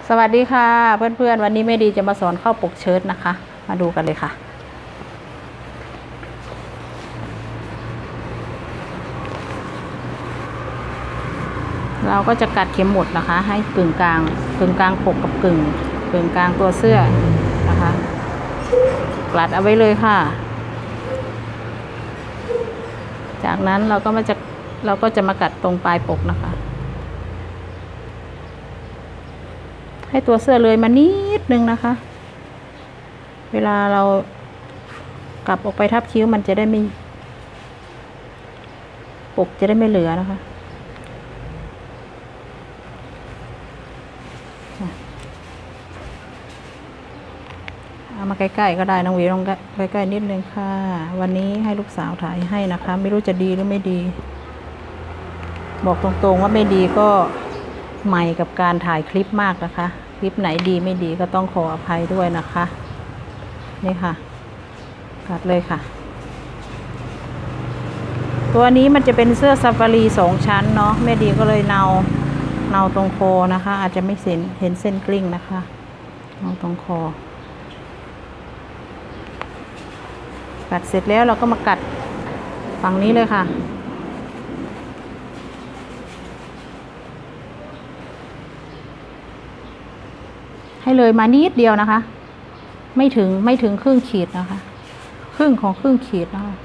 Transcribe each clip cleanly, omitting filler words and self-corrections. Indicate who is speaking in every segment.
Speaker 1: สวัสดีค่ะเพื่อนๆวันนี้แม่ดีจะมาสอนเข้าปกเชิ้ตนะคะมาดูกันเลยค่ะเราก็จะกัดเข็มหมุดนะคะให้กึ่งกลางปกกับกึ่งกลางตัวเสื้อนะคะกลัดเอาไว้เลยค่ะจากนั้นเราก็จะมากัดตรงปลายปกนะคะให้ตัวเสื้อเลยมานิดนึงนะคะเวลาเรากลับออกไปทับคิ้วมันจะได้ไม่ปกจะได้ไม่เหลือนะคะเอามาใกล้ๆก็ได้น้องวีลองใกล้ๆนิดนึงค่ะวันนี้ให้ลูกสาวถ่ายให้นะคะไม่รู้จะดีหรือไม่ดีบอกตรงๆว่าไม่ดีก็ใหม่กับการถ่ายคลิปมากนะคะคลิปไหนดีไม่ดีก็ต้องขออภัยด้วยนะคะนี่ค่ะกัดเลยค่ะตัวนี้มันจะเป็นเสื้อซาฟารี2 ชั้นเนาะแม่ดีก็เลยเนาตรงคอนะคะอาจจะไม่เห็นเส้นกลิ้งนะคะเนาตรงคอกัดเสร็จแล้วเราก็มากัดฝั่งนี้เลยค่ะให้เลยมานิดเดียวนะคะไม่ถึงครึ่งขีดนะคะครึ่งขีดนะคะ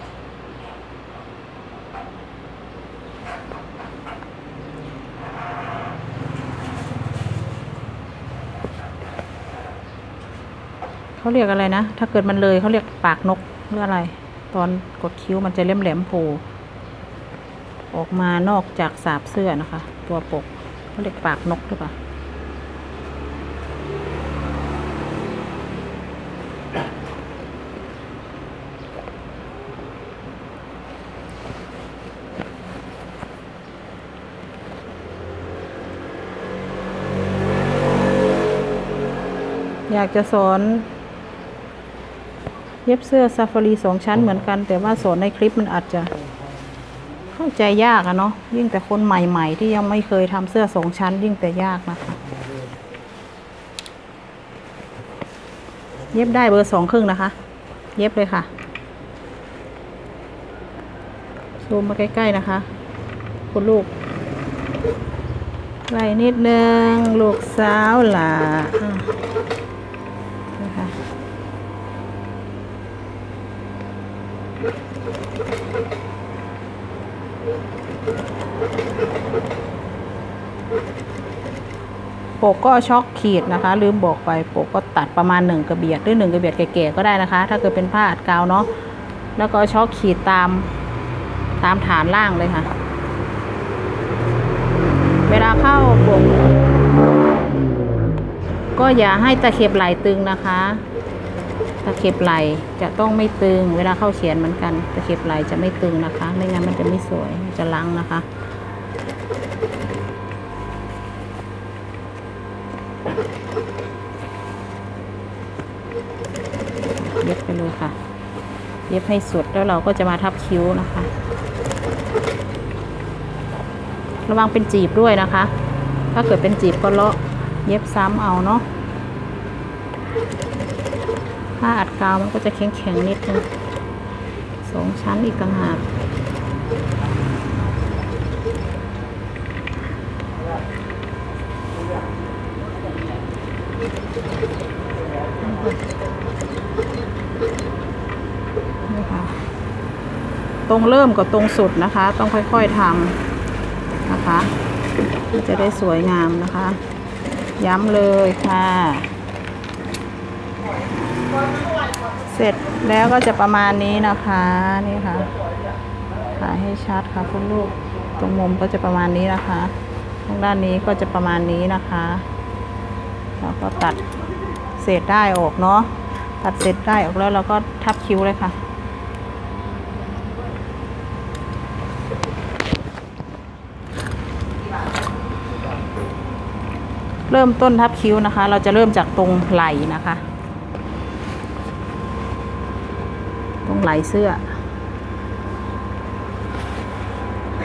Speaker 1: เขาเรียกอะไรนะถ้าเกิดมันเลยเขาเรียกปากนกหรืออะไรตอนกดคิ้วมันจะแหลมโผล่ออกมานอกจากสาบเสื้อนะคะตัวปกเขาเรียกปากนกหรือเปล่าอยากจะสอนเย็บเสื้อซาฟารี2 ชั้นเหมือนกันแต่ว่าสอนในคลิปมันอาจจะเข้าใจยากอะเนาะยิ่งแต่คนใหม่ๆที่ยังไม่เคยทำเสื้อ2 ชั้นยิ่งแต่ยากนะคะเย็บได้เบอร์2 ครึ่งนะคะเย็บเลยค่ะซูมมาใกล้ๆนะคะคุณลูกไล่นิดนึงลูกสาวหล่ะนะคะปกก็ช็อกขีดนะคะลืมบอกไปปกก็ตัดประมาณ1 กระเบียดหรือ1 กระเบียดแก่ๆก็ได้นะคะถ้าเกิดเป็นผ้าอัดกาวเนาะแล้วก็ช็อกขีดตามฐานล่างเลยค่ะเวลาเข้าปกก็อย่าให้ตะเข็บไหล่ตึงนะคะตะเข็บไหล่จะต้องไม่ตึงเวลาเข้าเขียนเหมือนกันตะเข็บไหล่จะไม่ตึงนะคะไม่งั้นมันจะไม่สวยจะลังนะคะเย็บไปเลยค่ะเย็บให้สุดแล้วเราก็จะมาทับคิ้วนะคะระวังเป็นจีบด้วยนะคะถ้าเกิดเป็นจีบก็เลาะเย็บซ้ำเอาเนาะผ้าอัดกาวมันก็จะแข็งนิดนึง2 ชั้นอีกต่างหากนี่ค่ะตรงเริ่มกับตรงสุดนะคะต้องค่อยๆทำนะคะจะได้สวยงามนะคะย้ำเลยค่ะเสร็จแล้วก็จะประมาณนี้นะคะนี่ค่ะถ่ายให้ชัดค่ะคุณลูกตรงมุมก็จะประมาณนี้นะคะทางด้านนี้ก็จะประมาณนี้นะคะแล้วก็ตัดเศษได้ออกเนาะตัดเศษได้ออกแล้วเราก็ทับคิ้วเลยค่ะเริ่มต้นทับคิ้วนะคะเราจะเริ่มจากตรงไหล่นะคะตรงไหล่เสื้อ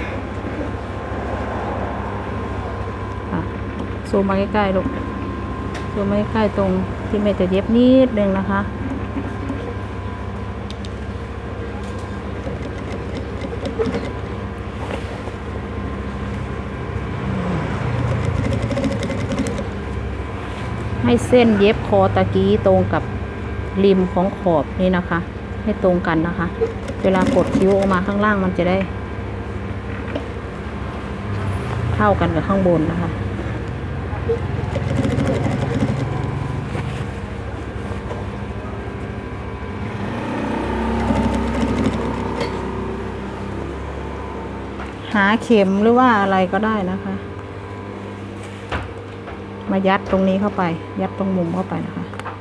Speaker 1: ซูมมาใกล้ๆลูกคือไม่ใกล้ตรงที่แม่จะเย็บนิดนึงนะคะให้เส้นเย็บคอตะกี้ตรงกับริมของขอบนี่นะคะ ให้ตรงกันนะคะ เวลากดคิ้วออกมาข้างล่างมันจะได้เท่ากันกับข้างบนนะคะหาเข็มหรือว่าอะไรก็ได้นะคะมายัดตรงนี้เข้าไปยัดตรงมุมเข้าไปนะคะ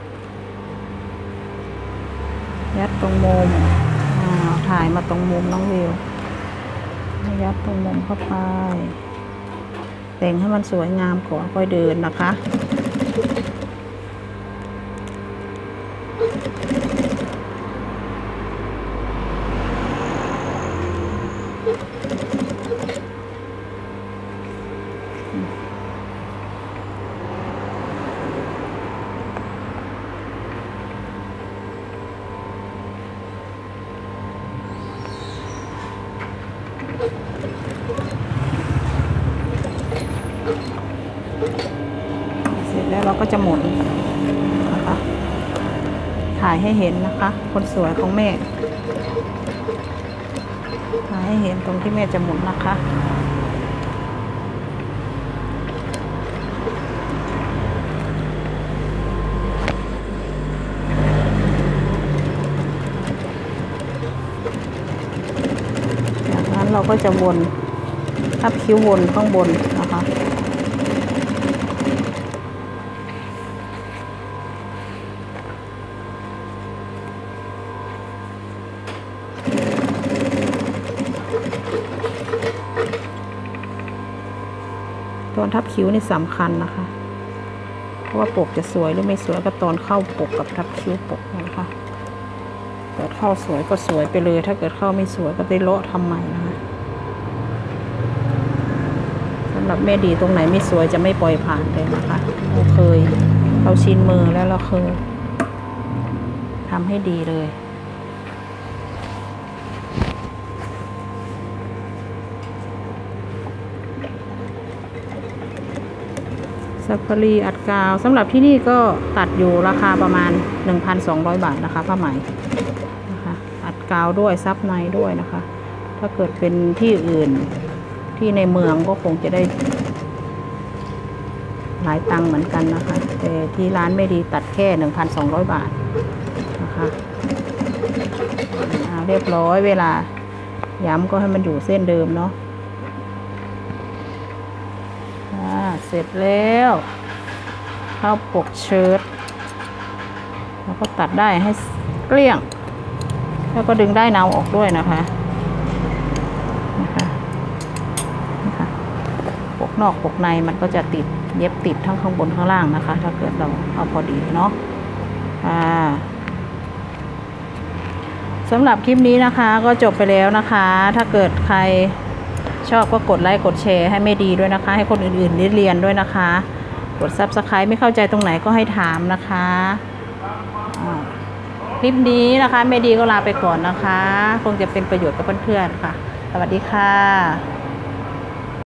Speaker 1: ยัดตรงมุมถ่ายมาตรงมุมน้องวิวยัดตรงมุมเข้าไปแต่งให้มันสวยงามก่อนค่อยเดินนะคะเสร็จแล้วเราก็จะหมุนนะคะถ่ายให้เห็นนะคะคนสวยของแม่ถ่ายให้เห็นตรงที่แม่จะหมุนนะคะจากนั้นเราก็จะวนทับคิ้ววนข้างบนนะคะตอนทับคิ้วนี่สำคัญนะคะเพราะว่าปกจะสวยหรือไม่สวยก็ตอนเข้าปกกับทับคิ้วปกนะคะเกิดเข้าสวยก็สวยไปเลยถ้าเกิดเข้าไม่สวยก็ได้เลาะทำใหม่นะคะสำหรับแม่ดีตรงไหนไม่สวยจะไม่ปล่อยผ่านเลยนะคะเราชินมือแล้วเราเคยทำให้ดีเลยซัฟฟารีอัดกาวสำหรับที่นี่ก็ตัดอยู่ราคาประมาณ 1,200 บาทนะคะผ้าไหมนะคะอัดกาวด้วยซับในด้วยนะคะถ้าเกิดเป็นที่อื่นที่ในเมืองก็คงจะได้หลายตังค์เหมือนกันนะคะแต่ที่ร้านไม่ดีตัดแค่ 1,200 บาทนะคะเรียบร้อยเวลาย้ำก็ให้มันอยู่เส้นเดิมเนาะเสร็จแล้วเข้าปกเชิ้ตแล้วก็ตัดได้ให้เกลี้ยงแล้วก็ดึงได้เนาออกด้วยนะคะปกนอกปกในมันก็จะติดเย็บติดทั้งข้างบนข้างล่างนะคะถ้าเกิดเราเอาพอดีเนาะสำหรับคลิปนี้นะคะก็จบไปแล้วนะคะถ้าเกิดใครชอบก็กดไลค์กดแชร์ให้แม่ดีด้วยนะคะให้คนอื่นๆได้เรียนด้วยนะคะกด Subscribe ไม่เข้าใจตรงไหนก็ให้ถามนะคะคลิปนี้นะคะแม่ดีก็ลาไปก่อนนะคะคงจะเป็นประโยชน์กับเพื่อนๆค่ะสวัสดีค่ะ